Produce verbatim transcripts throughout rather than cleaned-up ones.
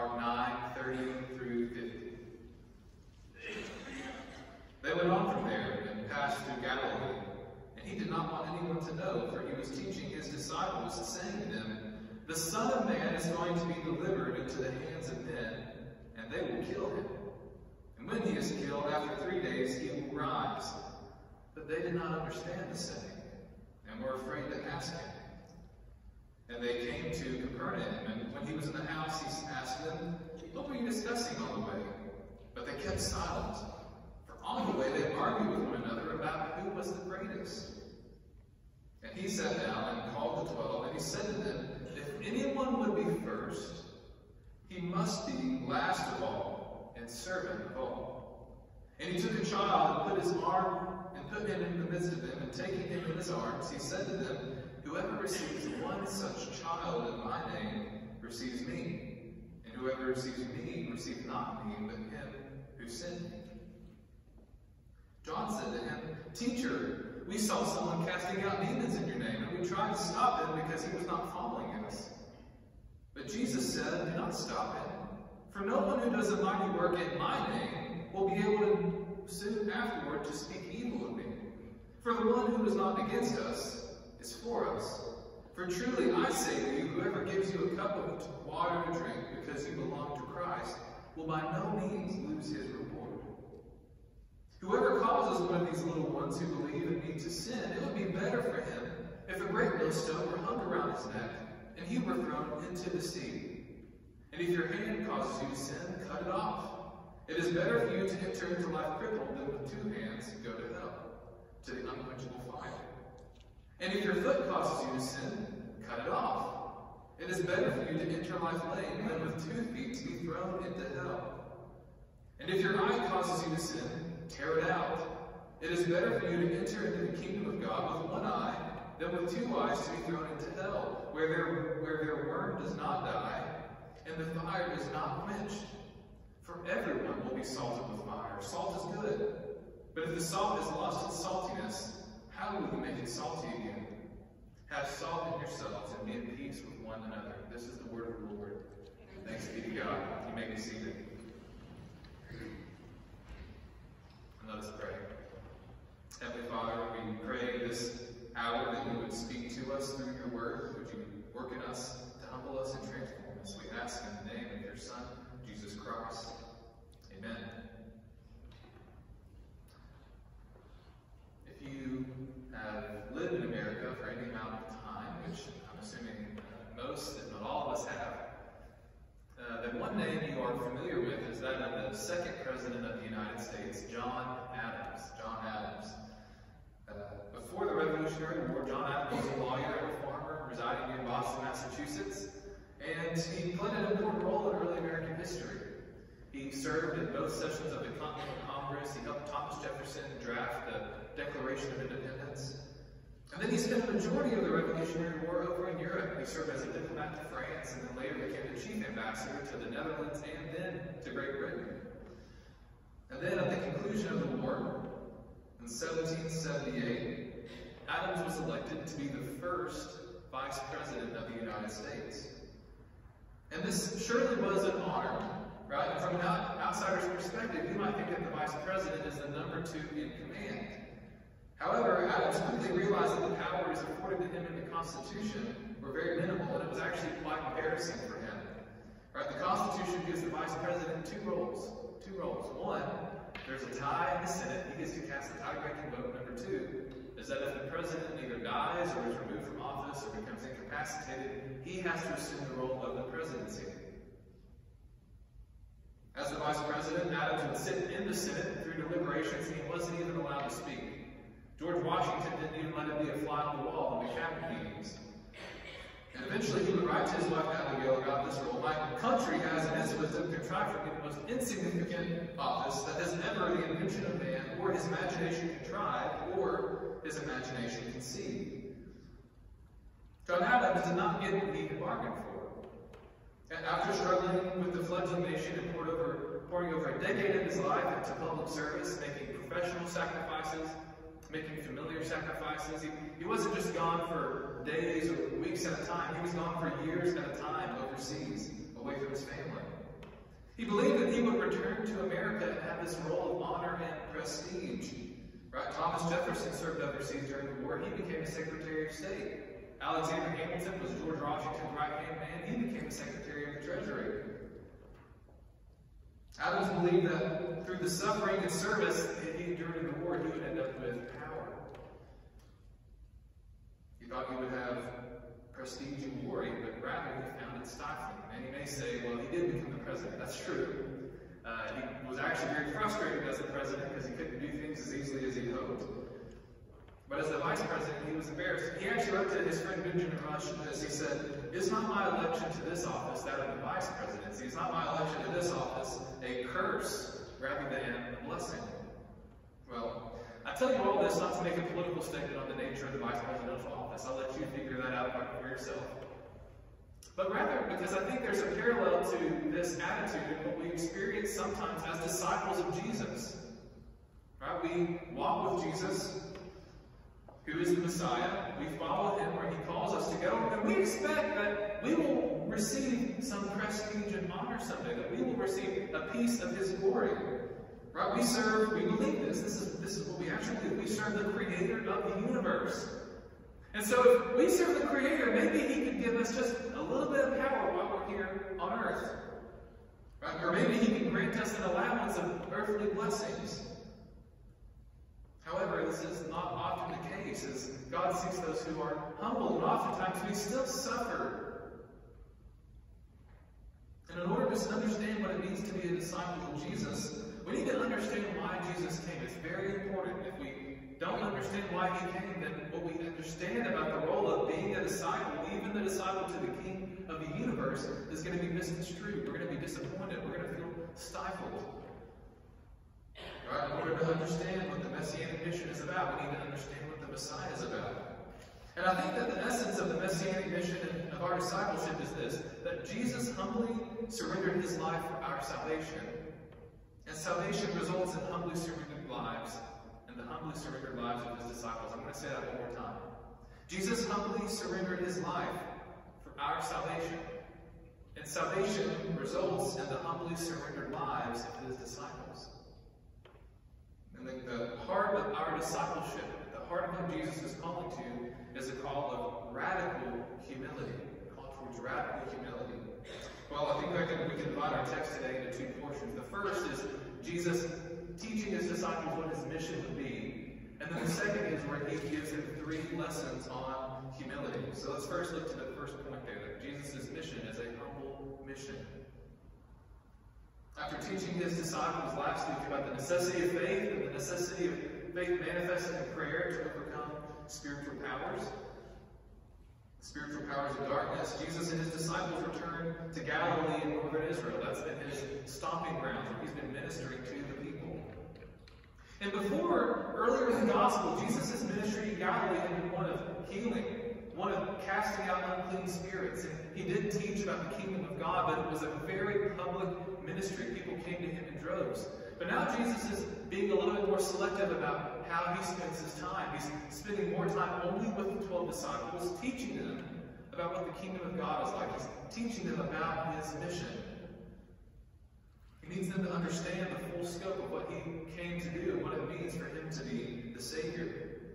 Mark nine, thirty through fifty. They went on from there and passed through Galilee, and he did not want anyone to know, for he was teaching his disciples, saying to them, "The Son of Man is going to be delivered into the hands of men, and they will kill him. And when he is killed, after three days he will rise." But they did not understand the saying, and were afraid to ask him. And they came to Capernaum, and when he was in the house, he asked them, "What were you discussing on the way?" But they kept silent. For on the way they argued with one another about who was the greatest. And he sat down and called the twelve, and he said to them, "If anyone would be first, he must be last of all and servant of all." And he took a child and put his arm and put him in the midst of them, and taking him in his arms, he said to them, "Whoever receives one such child in my name receives me, and whoever receives me receives not me, but him who sent me." John said to him, "Teacher, we saw someone casting out demons in your name, and we tried to stop him because he was not following us." But Jesus said, "Do not stop him, for no one who does a mighty work in my name will be able to soon afterward to speak evil of me. For the one who is not against us is for us. For truly I say to you, whoever gives you a cup of water to drink because you belong to Christ will by no means lose his reward. Whoever causes one of these little ones who believe in me to sin, it would be better for him if a great millstone were hung around his neck and he were thrown into the sea. And if your hand causes you to sin, cut it off. It is better for you to enter into life crippled than with two hands go to hell, to the unquenchable fire. And if your foot causes you to sin, cut it off. It is better for you to enter life lame than with two feet to be thrown into hell. And if your eye causes you to sin, tear it out. It is better for you to enter into the kingdom of God with one eye than with two eyes to be thrown into hell, where their, where their worm does not die, and the fire is not quenched. For everyone will be salted with fire. Salt is good. But if the salt has lost its saltiness, how will you make it salty again? Have salt in yourselves and be at peace with one another." This is the word of the Lord. Thanks be to God. You may be seated. And let us pray. Heavenly Father, we pray this hour that you would speak to us through your word. Would you work in us to humble us and transform us? We ask in the name of your Son, Jesus Christ. Amen. If you have lived in America for any amount of time, which I'm assuming uh, most, if not all of us have, uh, then one name you are familiar with is that of the second President of the United States, John Adams. John Adams. Uh, before the Revolutionary War, John Adams was a lawyer and a farmer residing in Boston, Massachusetts, and he played an important role in early American history. He served in both sessions of the Continental Congress. He helped Thomas Jefferson draft the Declaration of Independence. And then he spent the majority of the Revolutionary War over in Europe. He served as a diplomat to France, and then later became the chief ambassador to the Netherlands and then to Great Britain. And then at the conclusion of the war, in seventeen seventy-eight, Adams was elected to be the first vice president of the United States. And this surely was an honor. Right? From an outsider's perspective, you might think that the vice president is the number two in command. However, Adams quickly realized that the powers afforded to him in the Constitution were very minimal, and it was actually quite embarrassing for him. Right? The Constitution gives the vice president two roles. Two roles. One, there's a tie in the Senate. He gets to cast the tie-breaking vote. Number two is that if the president either dies or is removed from office or becomes incapacitated, he has to assume the role of the presidency. As the vice president, Adams would sit in the Senate through deliberations, and he wasn't even allowed to speak. George Washington didn't even let him be a fly on the wall in the cabinet meetings. And eventually he would write to his wife Abigail about this role. "My country has in its wisdom contrived for me the most insignificant office that has ever the invention of man or his imagination contrived or his imagination conceived." John Adams did not get what he had bargained for. And after struggling with the fledgling nation and poured over, pouring over a decade of his life into public service, making professional sacrifices, making familiar sacrifices, he, he wasn't just gone for days or weeks at a time. He was gone for years at a time overseas, away from his family. He believed that he would return to America and have this role of honor and prestige. Right? Thomas Jefferson served overseas during the war. He became a Secretary of State. Alexander Hamilton was George Washington's right-hand man. He became the Secretary of the Treasury. Adams believed that through the suffering and service that he endured in the war, he would end up with power. He thought he would have prestige and glory, but rather he found it stifling. And you may say, well, he did become the president. That's true. Uh, he was actually very frustrated as the president because he couldn't do things as easily as he hoped. But as the vice president, he was embarrassed. He actually wrote to his friend Benjamin Rush this. He said, "Is not my election to this office, that of the vice presidency, is not my election to this office a curse rather than a blessing?" Well, I tell you all this not to make a political statement on the nature of the vice presidential office. I'll let you figure that out for yourself. But rather because I think there's a parallel to this attitude in what we experience sometimes as disciples of Jesus. Right? We walk with Jesus, who is the Messiah. We follow him where he calls us to go. And we expect that we will receive some prestige and honor someday, that we will receive a piece of his glory. Right? We serve, we believe this. This is, this is what we actually do. We serve the creator of the universe. And so if we serve the creator, maybe he could give us just a little bit of power while we're here on earth. Right? Or maybe he can grant us an allowance of earthly blessings. However, this is not often the case, as God seeks those who are humble, and oftentimes we still suffer. And in order to understand what it means to be a disciple of Jesus, we need to understand why Jesus came. It's very important. If we don't understand why he came, then what we understand about the role of being a disciple, even the disciple to the King of the universe, is going to be misconstrued. We're going to be disappointed. We're going to feel stifled. Right? In order to understand what the Messianic mission is about, we need to understand what the Messiah is about. And I think that the essence of the Messianic mission and of our discipleship is this, that Jesus humbly surrendered his life for our salvation. And salvation results in humbly surrendered lives, and the humbly surrendered lives of his disciples. I'm going to say that one more time. Jesus humbly surrendered his life for our salvation. And salvation results in the humbly surrendered lives of his disciples. And the, the heart of our discipleship, the heart of what Jesus is calling to, is a call of radical humility. A call towards radical humility. Well, I think I can, we can divide our text today into two portions. The first is Jesus teaching his disciples what his mission would be. And then the second is where he gives them three lessons on humility. So let's first look to the first point there, that Jesus' mission is a humble mission. After teaching his disciples last week about the necessity of faith and the necessity of faith manifested in prayer to overcome spiritual powers, spiritual powers of darkness, Jesus and his disciples returned to Galilee and northern Israel. That's been his stomping ground where he's been ministering to the people. And before, earlier in the gospel, Jesus' ministry in Galilee had been one of healing, one of casting out unclean spirits. And he did teach about the kingdom of God, but it was a very public ministry. People came to him in droves. But now Jesus is being a little bit more selective about how he spends his time. He's spending more time only with the twelve disciples, teaching them about what the kingdom of God is like. He's teaching them about his mission. He needs them to understand the full scope of what he came to do and what it means for him to be the Savior.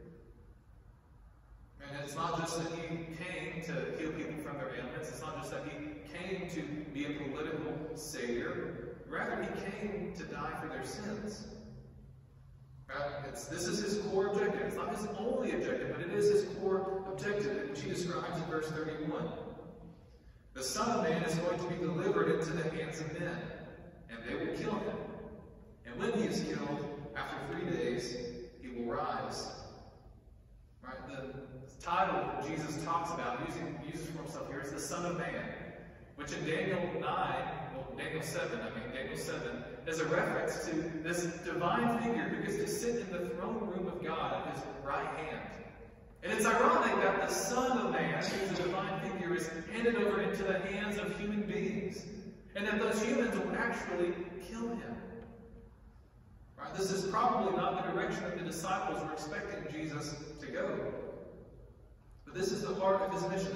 And it's not just that he came to heal people from their ailments. It's not just that he came to be a political savior. Rather, he came to die for their sins. Right? It's, this is his core objective. It's not his only objective, but it is his core objective, which he describes in verse thirty-one. The Son of Man is going to be delivered into the hands of men, and they will kill him. And when he is killed, after three days, he will rise. Right? The title that Jesus talks about, using, uses for himself here, is the Son of Man, which in Daniel nine, well, Daniel seven, I mean, Daniel seven, is a reference to this divine figure who gets to sit in the throne room of God at his right hand. And it's ironic that the Son of Man, who's a divine figure, is handed over into the hands of human beings, and that those humans will actually kill him. Right? This is probably not the direction that the disciples were expecting Jesus to go. But this is the heart of his mission, that he would be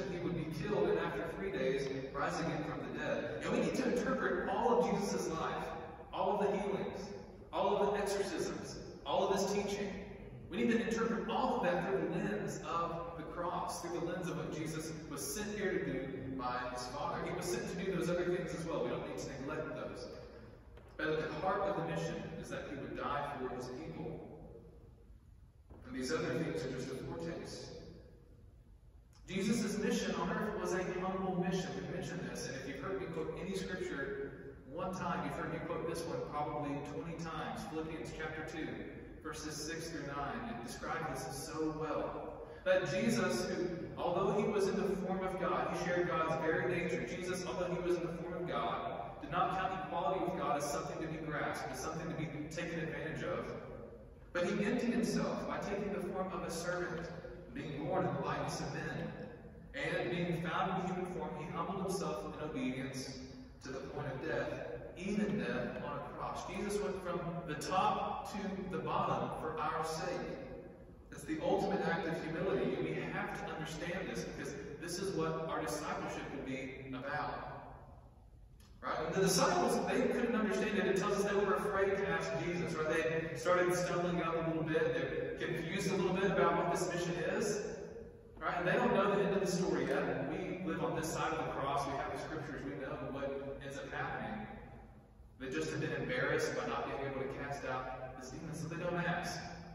killed, and after three days, rise again from the dead. And we need to interpret all of Jesus' life, all of the healings, all of the exorcisms, all of his teaching. We need to interpret all of that through the lens of the cross, through the lens of what Jesus was sent here to do by his Father. He was sent to do those other things as well. We don't need to neglect those. But at the heart of the mission is that he would die for his people. And these other things are just a foretaste. Jesus' mission on earth was a humble mission. We mentioned this, and if you've heard me quote any scripture one time, you've heard me quote this one probably twenty times. Philippians chapter two, verses six through nine. It describes this so well. That Jesus, who, although he was in the form of God, he shared God's very nature. Jesus, although he was in the form of God, did not count equality with God as something to be grasped, as something to be taken advantage of. But he emptied himself by taking the form of a servant, being born in the likeness of men. And being found in human form, he humbled himself in obedience to the point of death, even death on a cross. Jesus went from the top to the bottom for our sake. It's the ultimate act of humility, and we have to understand this because this is what our discipleship would be about. Right? And the disciples, they couldn't understand it. It tells us they were afraid to ask Jesus. Right? They started stumbling up a little bit. They're confused a little bit about what this mission is. Right? And they don't know the end of the story yet. We live on this side of the cross. We have the scriptures. We know what ends up happening. They just have been embarrassed by not being able to cast out this demon, so they don't ask.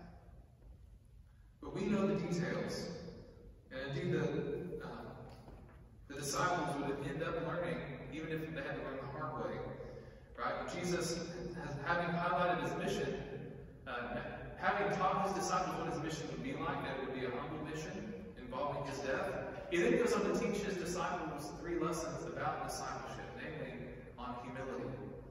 But we know the details. And indeed, the, uh, the disciples would end up learning, even if they had to learn the hard way. Right? Jesus, has, having highlighted his mission, uh, having taught his disciples what his mission would be like, that it would be a humble mission involving his death, he then goes on to teach his disciples three lessons about discipleship, namely on humility.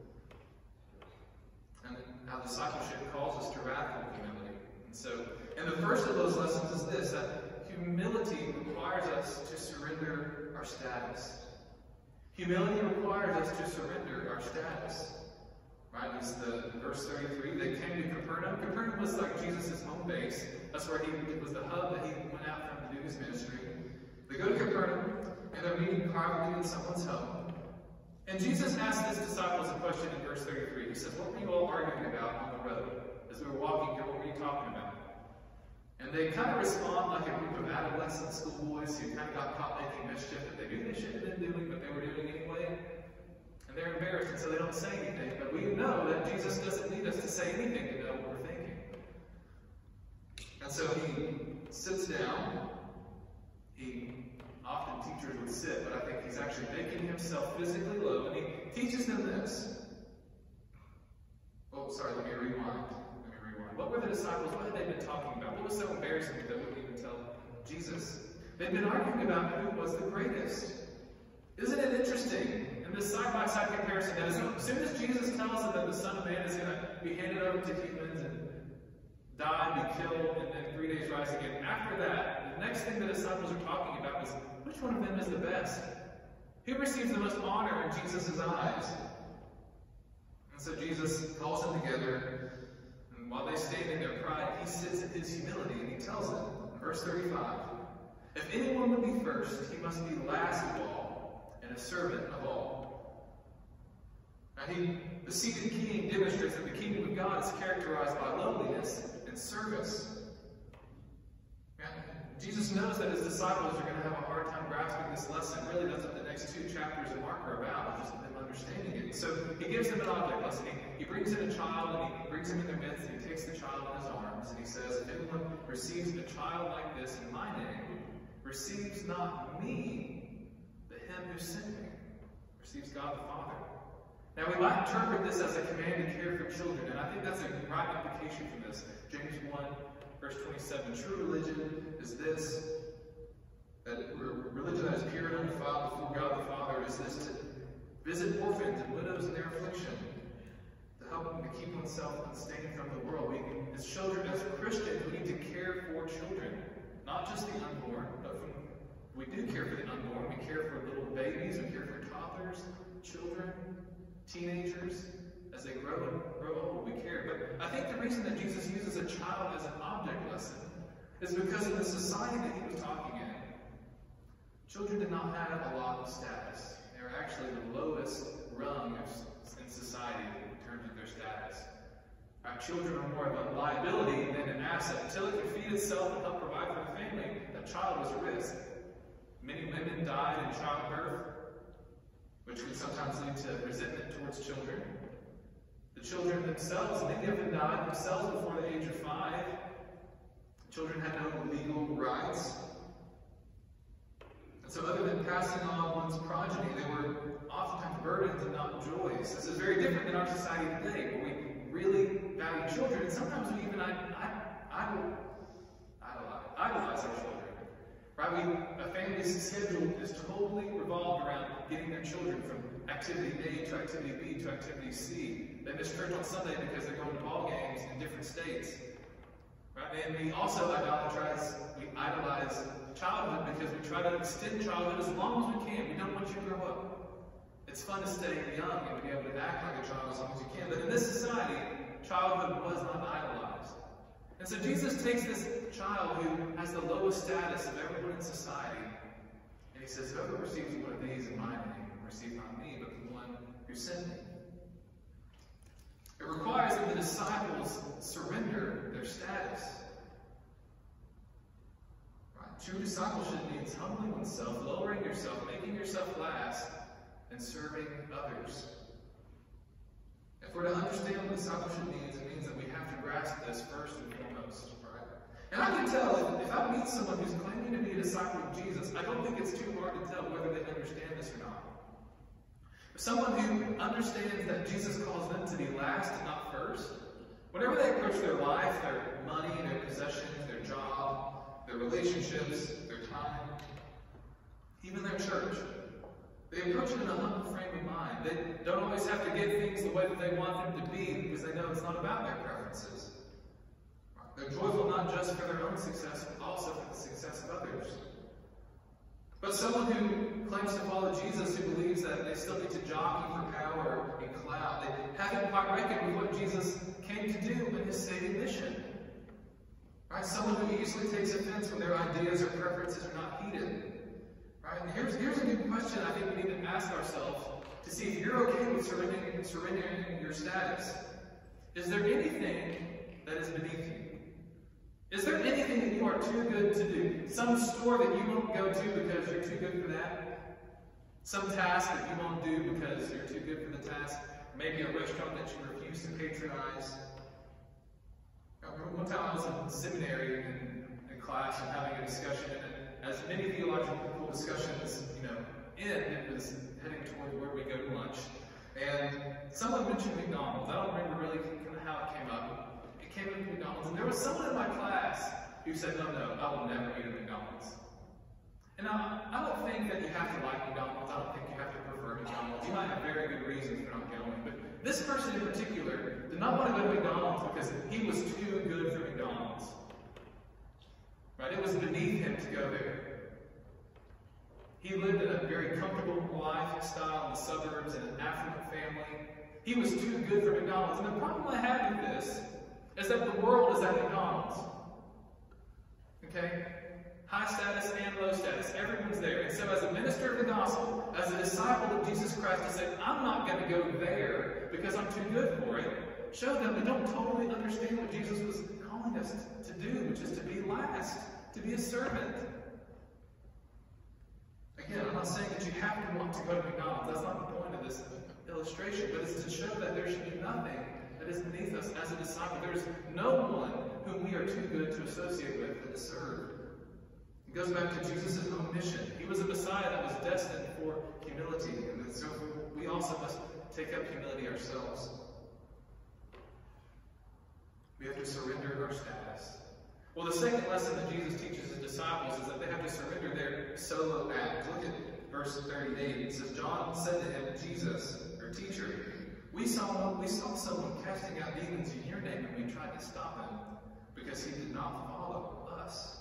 And how discipleship calls us to radical humility. And so, and the first of those lessons is this, that humility requires us to surrender our status. Humility requires us to surrender our status. Right? It's the verse thirty-three. They came to Capernaum. Capernaum was like Jesus' home base. That's where he it was the hub that he went out from to do his ministry. They go to Capernaum, and they're meeting privately in someone's home. And Jesus asked his disciples a question in verse thirty-three. He says, "What were you all arguing about on the road? As we were walking here, what were you talking about?" And they kind of respond like a group of adolescent schoolboys who kind of got caught making mischief that they knew they shouldn't have been doing, but they were doing anyway. And they're embarrassed, and so they don't say anything. But we know that Jesus doesn't need us to say anything to know what we're thinking. And so he sits down. He often teachers would sit, but I think he's actually making himself physically low, and he teaches them this. Oh, sorry, let me rewind. Let me rewind. What were the disciples, what had they been talking about? What was so embarrassing that they wouldn't even tell Jesus? They'd been arguing about who was the greatest. Isn't it interesting in this side-by-side comparison that as soon as Jesus tells them that the Son of Man is going to be handed over to humans and die and be killed and then three days rise again, after that, the next thing the disciples are talking about is which one of them is the best? Who receives the most honor in Jesus' eyes? And so Jesus calls them together, and while they stand in their pride, he sits in his humility, and he tells them, in verse thirty-five, "If anyone would be first, he must be last of all, and a servant of all." Now, he, the seated king demonstrates that the kingdom of God is characterized by lowliness and service. Now, Jesus knows that his disciples are going to have a hard time grasping this lesson. Really, that's what the next two chapters of Mark are about, just them understanding it. So he gives them an object lesson. He, he brings in a child, and he brings him in their midst, and he takes the child in his arms, and he says, "If anyone receives a child like this in my name, receives not me, but him who sent me." Receives God the Father. Now, we might interpret this as a command to care for children, and I think that's a right implication from this. James one, verse twenty-seven, "True religion is this, that religion that is pure and undefiled before God the Father is this, to visit orphans and widows in their affliction, to help them to keep oneself unstained from the world." We, as children, as Christians, we need to care for children, not just the unborn, but from, we do care for the unborn. We care for little babies, we care for toddlers, children, teenagers, as they grow and grow old, we care. But I think the reason that Jesus uses a child as an object lesson is because of the society that he was talking in. Children did not have a lot of status. They were actually the lowest rung in society in terms of their status. Right? Children are more of a liability than an asset. Until it could feed itself and help provide for the family, that child was a risk. Many women died in childbirth, which can sometimes lead to resentment towards children. The children themselves, many of them died themselves before the age of five. Children had no legal rights. And so other than passing on one's progeny, they were oftentimes burdens and not joys. This is very different in our society today, where we really value children, and sometimes we even idolize, idolize our children. Right? We, a family's schedule is totally revolved around getting their children from activity A to activity B to activity C. They miss church on Sunday because they're going to ball games in different states. Right? And we also idolize, we idolize childhood because we try to extend childhood as long as we can. We don't want you to grow up. It's fun to stay young and to be able to act like a child as long as you can. But in this society, childhood was not idolized. And so Jesus takes this child who has the lowest status of everyone in society, and he says, whoever receives one of these in my name receives not me, but the one who sent me. It requires that the disciples surrender their status. Right? True discipleship means humbling oneself, lowering yourself, making yourself last, and serving others. If we're to understand what discipleship means, it means that we have to grasp this first and foremost, right? And I can tell if, if I meet someone who's claiming to be a disciple of Jesus, I don't think it's too hard to tell whether they understand this or not. Someone who understands that Jesus calls them to be last and not first, whenever they approach their life, their money, their possessions, their job, their relationships, their time, even their church, they approach it in a humble frame of mind. They don't always have to get things the way that they want them to be because they know it's not about their preferences. They're joyful not just for their own success, but also for the success of others. But someone who claims to follow Jesus, who believes that they still need to jockey for power and clout, they haven't quite reckoned with what Jesus came to do in his saving mission. Right? Someone who easily takes offense when their ideas or preferences are not heeded. Right? And here's, here's a good question I think we need to ask ourselves to see if you're okay with surrendering, surrendering your status. Is there anything that is beneath you? Is there anything that you are too good to do? Some store that you won't go to because you're too good for that? Some task that you won't do because you're too good for the task? Maybe a restaurant that you refuse to patronize? I remember one time I was in seminary in, in class and having a discussion, and as many theological discussions, you know, end, it was heading toward where we go to lunch. And someone mentioned McDonald's. I don't remember really kind of how it came up. Came to McDonald's, and there was someone in my class who said, no, no, I will never eat at McDonald's. And I, I don't think that you have to like McDonald's. I don't think you have to prefer McDonald's. You might have very good reasons for not going. But this person in particular did not want to go to McDonald's because he was too good for McDonald's. Right? It was beneath him to go there. He lived in a very comfortable lifestyle in the suburbs in an affluent family. He was too good for McDonald's. And the problem I have with this is that the world is at McDonald's. Okay? High status and low status. Everyone's there. And so as a minister of the gospel, as a disciple of Jesus Christ, to say, I'm not going to go there because I'm too good for it, show them we don't totally understand what Jesus was calling us to do, which is to be last, to be a servant. Again, I'm not saying that you have to want to go to McDonald's. That's not the point of this illustration, but it's to show that there should be nothing that is beneath us as a disciple. There is no one whom we are too good to associate with and to serve. It goes back to Jesus' own mission. He was a Messiah that was destined for humility, and so we also must take up humility ourselves. We have to surrender our status. Well, the second lesson that Jesus teaches his disciples is that they have to surrender their solo act. Look at verse thirty-eight. It says, John said to him, Jesus, or teacher, We saw, we saw someone casting out demons in your name, and we tried to stop him because he did not follow us.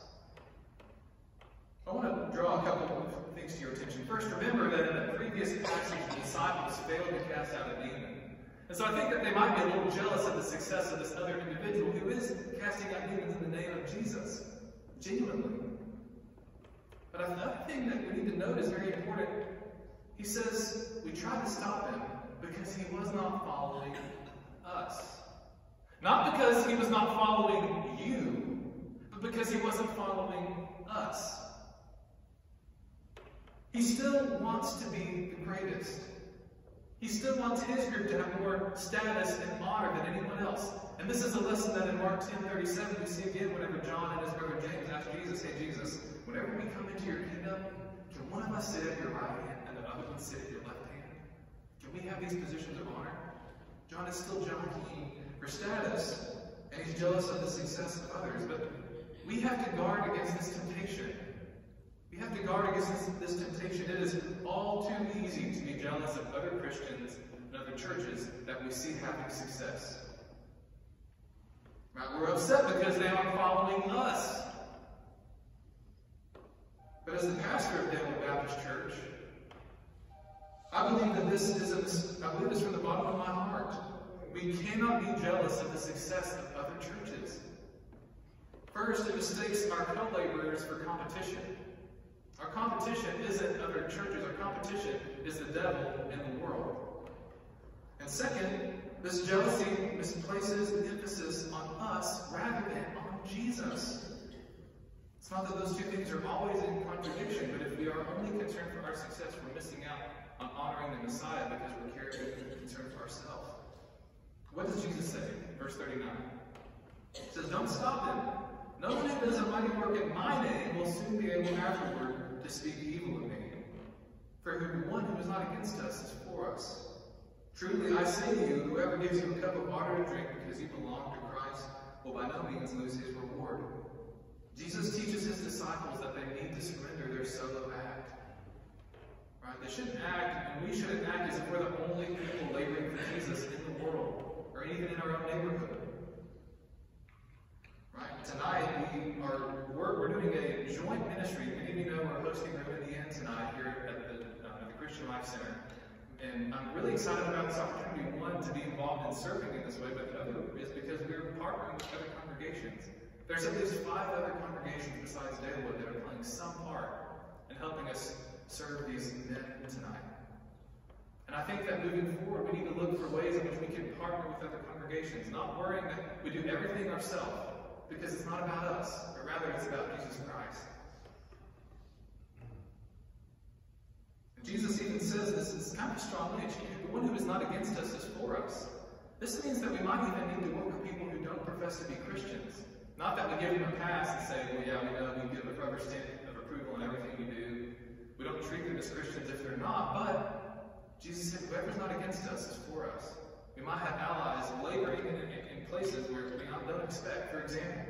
I want to draw a couple of things to your attention. First, remember that in the previous passage, the disciples failed to cast out a demon. And so I think that they might be a little jealous of the success of this other individual who is casting out demons in the name of Jesus, genuinely. But another thing that we need to note is very important. He says we tried to stop him because he was not following us. Not because he was not following you, but because he wasn't following us. He still wants to be the greatest. He still wants his group to have more status and honor than anyone else. And this is a lesson that in Mark ten thirty-seven we see again whenever John and his brother James ask Jesus, hey Jesus, whenever we come into your kingdom, can one of us sit at your right hand and the other one sit at your left hand? Can we have these positions of honor? John is still jockeying for status, and he's jealous of the success of others, but we have to guard against this temptation. We have to guard against this, this temptation. It is all too easy to be jealous of other Christians and other churches that we see having success. Right? We're upset because they aren't following us. But as the pastor of Denver Baptist Church, I believe that this is a, I believe this from the bottom of my heart. We cannot be jealous of the success of other churches. First, it mistakes our co-laborers for competition. Our competition isn't other churches. Our competition is the devil and the world. And second, this jealousy misplaces emphasis on us rather than on Jesus. It's not that those two things are always in contradiction, but if we are only concerned for our success, we're missing out on honoring the Messiah because we're carrying concern for ourselves. What does Jesus say? Verse thirty-nine. It says, don't stop him. No one who does a mighty work in my name will soon be able afterward to speak evil of me. For the one who is not against us is for us. Truly I say to you, whoever gives you a cup of water to drink because you belong to Christ will by no means lose his reward. Jesus teaches his disciples that they need to surrender their solo act. Right? They shouldn't act, and we shouldn't act as if we're the only people laboring for Jesus in the world, or even in our own neighborhood. Right? Tonight, we are we're, we're doing a joint ministry. Many of you know we're hosting Room in the End tonight here at the, uh, the Christian Life Center. And I'm really excited about this opportunity, one, to be involved in serving in this way, but the other is because we're partnering with other congregations. There's at least five other congregations besides Dalewood that are playing some part in helping us serve these men tonight. And I think that moving forward, we need to look for ways in which we can partner with other congregations, not worrying that we do everything ourselves, because it's not about us, but rather it's about Jesus Christ. And Jesus even says this is kind of strongly achieved. The one who is not against us is for us. This means that we might even need to work with people who don't profess to be Christians. Not that we give them a pass and say, well, yeah, we know we give a rubber stamp of approval in everything we do. We don't treat them as Christians if they're not, but Jesus said, whoever's not against us is for us. We might have allies laboring in, in, in places where we don't expect. For example,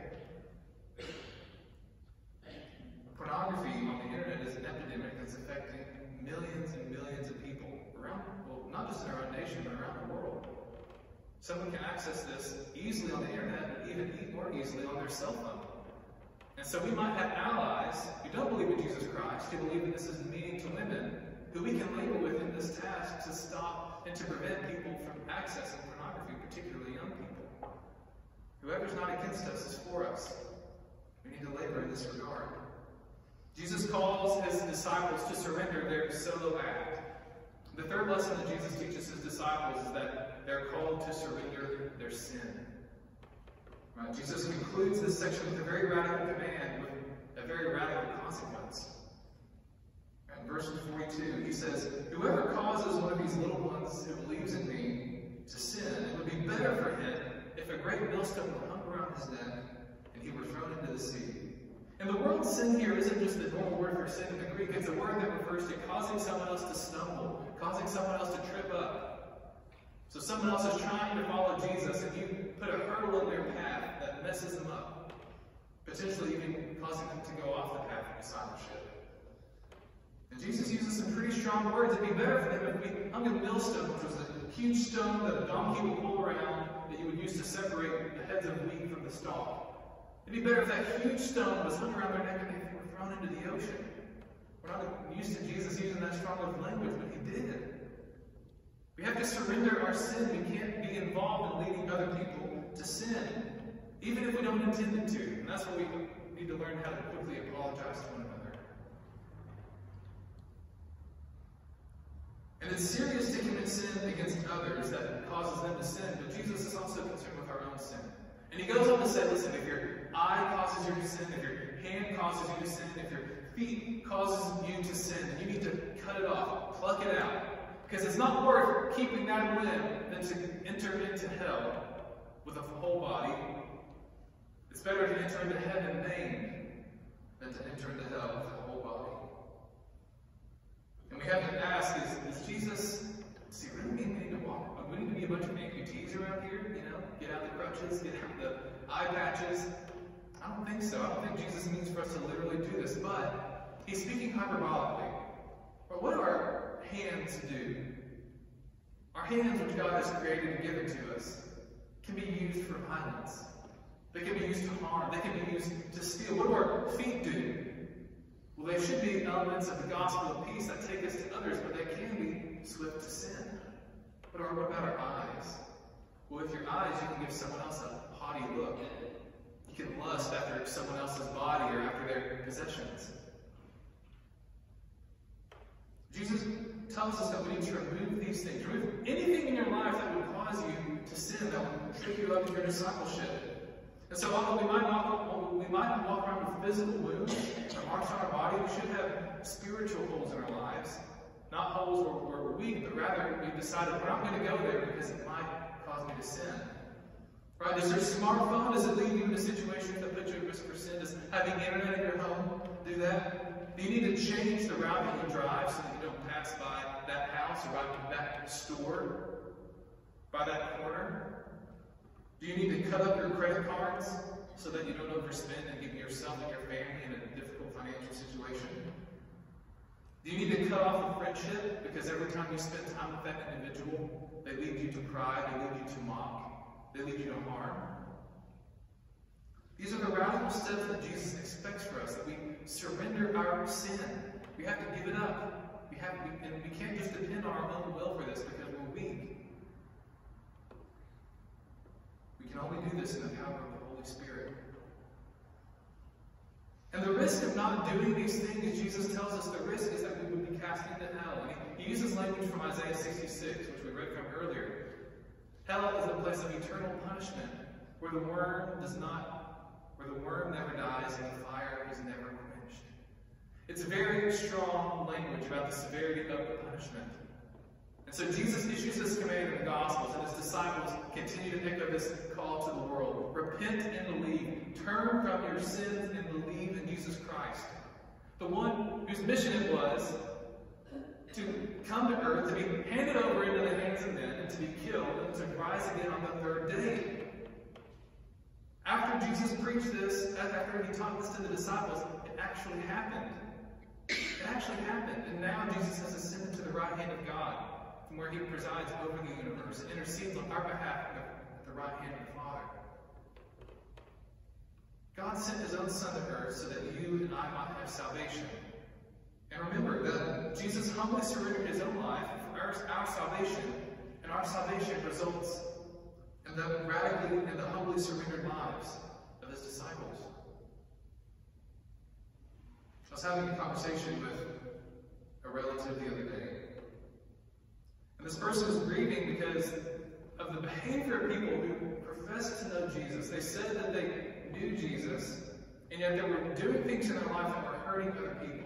pornography on the internet is an epidemic that's affecting millions and millions of people around, well, not just in our own nation, but around the world. Someone can access this easily on the internet, and even more easily on their cell phone. And so we might have allies who don't believe in Jesus Christ, who believe that this is meaning to women, who we can labor with in this task to stop and to prevent people from accessing pornography, particularly young people. Whoever's not against us is for us. We need to labor in this regard. Jesus calls his disciples to surrender their solo act. The third lesson that Jesus teaches his disciples is that they're called to surrender their sin. Right? Jesus concludes this section with a very radical command, with a very radical consequence. In verse forty-two, he says, whoever causes one of these little ones who believes in me to sin, it would be better for him if a great millstone were hung around his neck and he were thrown into the sea. And the word sin here isn't just the normal word for sin in the Greek. It's a word that refers to causing someone else to stumble, causing someone else to trip up. So someone else is trying to follow Jesus, and you put a hurdle in their path that messes them up, potentially even causing them to go off the path of discipleship. And Jesus uses some pretty strong words. It'd be better for them if we hung a millstone, which was a huge stone that a donkey would pull around that you would use to separate the heads of wheat from the stalk. It'd be better if that huge stone was hung around their neck and they were thrown into the ocean. We're not used to Jesus using that strong of language, but he did. We have to surrender our sin. We can't be involved in leading other people to sin, even if we don't intend it to. And that's what we need to learn how to quickly apologize to one another. And it's serious to commit sin against others that causes them to sin, but Jesus is also concerned with our own sin. And he goes on to say, listen, if your eye causes you to sin, if your hand causes you to sin, if your feet causes you to sin, then you need to cut it off, pluck it out. Because it's not worth keeping that limb than to enter into hell with a whole body. It's better to enter into heaven maimed than to enter into hell with a whole body. And we have to ask, is, is Jesus, does he really mean we need to walk? We need to be a bunch of amputees around here, you know? Get out the crutches, get out the eye patches. I don't think so. I don't think Jesus means for us to literally do this, but he's speaking hyperbolically. But what do our hands do? Our hands, which God has created and given to us, can be used for violence. They can be used to harm. They can be used to steal. What do our feet do? Well, they should be elements of the gospel of peace that take us to others, but they can be swift to sin. But what about our eyes? Well, with your eyes, you can give someone else a haughty look. You can lust after someone else's body or after their possessions. Jesus tells us that we need to remove these things. Remove anything in your life that would cause you to sin, that would trip you up in your discipleship. And so although we might not, we might not walk around with physical wounds or marks on our body, we should have spiritual holes in our lives. Not holes where we're weak, but rather we've decided we're not going to go there because it might cause me to sin. Right? Does your smartphone, does it lead you into situations that put you at risk for sin? Does having internet in your home do that? Do you need to change the route that you drive so that you don't pass by that house or by that store, by that corner? Do you need to cut up your credit cards so that you don't overspend and get yourself and your family in a difficult financial situation? Do you need to cut off a friendship because every time you spend time with that individual, they lead you to pride, they lead you to mock, they lead you to harm? These are the radical steps that Jesus expects for us, that we surrender our sin. We have to give it up. We have, we, and we can't just depend on our own will for this because we're weak. We can only do this in the power of the Holy Spirit. And the risk of not doing these things, Jesus tells us, the risk is that we would be cast into hell. And he, he uses language from Isaiah sixty-six, which we read from earlier. Hell is a place of eternal punishment, where the worm does not, where the worm never dies and the fire is never quenched. It's very strong language about the severity of the punishment. And so Jesus issues this command in the Gospels, and his disciples continue to echo this call to the world. Repent and believe. Turn from your sins and believe in Jesus Christ, the one whose mission it was to come to earth, to be handed over into the hands of men, and to be killed, and to rise again on the third day. After Jesus preached this, after he taught this to the disciples, it actually happened. It actually happened. And now Jesus has ascended to the right hand of God, from where he presides over the universe and intercedes on our behalf at the right hand of the Father. God sent his own Son to earth so that you and I might have salvation. And remember that Jesus humbly surrendered his own life for our, our salvation, and our salvation results in the radically and the humbly surrendered lives of his disciples. I was having a conversation with a relative the other day. And this person was grieving because of the behavior of people who professed to know Jesus. They said that they knew Jesus, and yet they were doing things in their life that were hurting other people.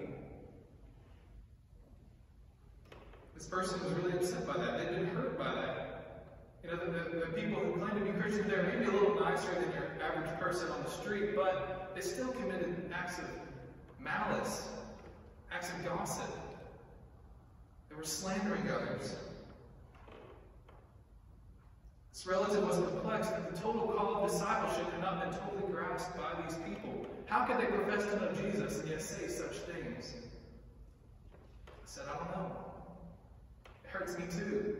This person was really upset by that. They'd been hurt by that. You know, the, the, the people who claim to be Christians, they're maybe a little nicer than your average person on the street, but they still committed acts of malice, acts of gossip. They were slandering others. This relative was perplexed that the total call of discipleship had not been totally grasped by these people. How could they profess to know Jesus and yet say such things? I said, I don't know. It hurts me too.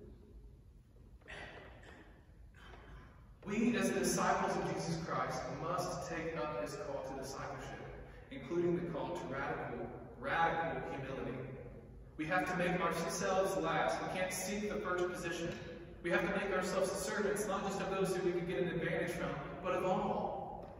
We, as the disciples of Jesus Christ, must take up his call to discipleship, including the call to radical, radical humility. We have to make ourselves last. We can't seek the first position. We have to make ourselves servants, not just of those who we can get an advantage from, but of all.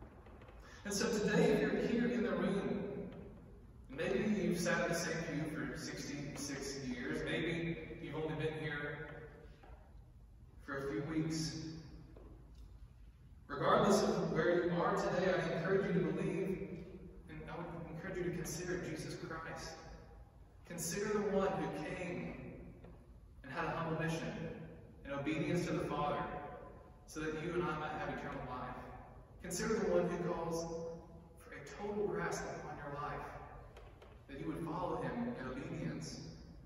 And so today, if you're here in the room, maybe you've sat in the same pew for sixty-six years. Maybe you've only been here for a few weeks. Regardless of where you are today, I encourage you to believe, and I would encourage you to consider Jesus Christ. Consider the one who came and had a humble mission in obedience to the Father, so that you and I might have eternal life. Consider the one who calls for a total grasp upon your life, that you would follow him in obedience.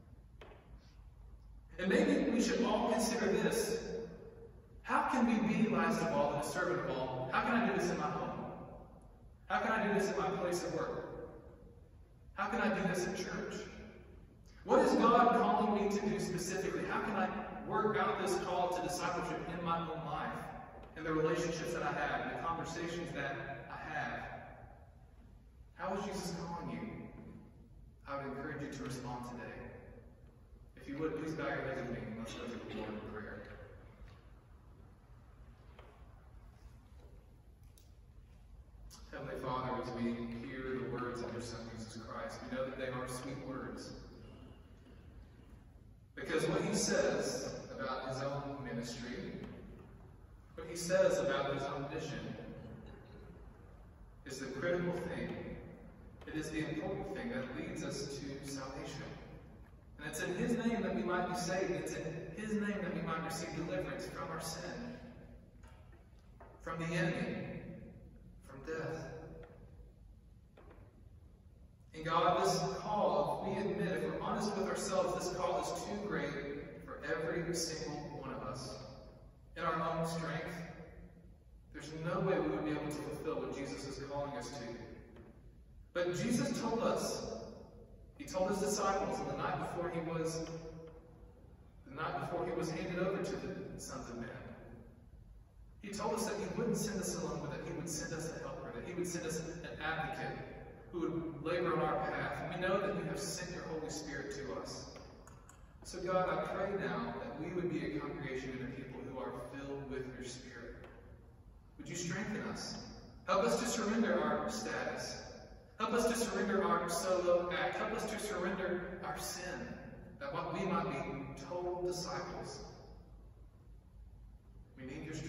And maybe we should all consider this. How can we be, last of all, and a servant of all? How can I do this in my home? How can I do this in my place of work? How can I do this in church? What is God calling me to do specifically? How can I work out this call to discipleship in my own life, in the relationships that I have, in the conversations that I have? How is Jesus calling you? I would encourage you to respond today. If you would, please bow your heads with me and let's go to the Lord in prayer. Heavenly Father, as we hear the words of your Son, Jesus Christ, we know that they are sweet words. Because what he says about his own ministry, what he says about his own mission, is the critical thing. It is the important thing that leads us to salvation. And it's in his name that we might be saved. It's in his name that we might receive deliverance from our sin, from the enemy, from death. And God, this call, if we admit, if we're honest with ourselves, this call is too great for every single one of us. In our own strength, there's no way we would be able to fulfill what Jesus is calling us to. But Jesus told us, he told his disciples on the night before he was, the night before he was handed over to the sons of men. He told us that he wouldn't send us alone, but that he would send us a helper, that he would send us an advocate who would labor on our path. And we know that you have sent your Holy Spirit to us. So God, I pray now that we would be a congregation and a people who are filled with your Spirit. Would you strengthen us? Help us to surrender our status. Help us to surrender our solo act. Help us to surrender our sin, that we might be total disciples. We need your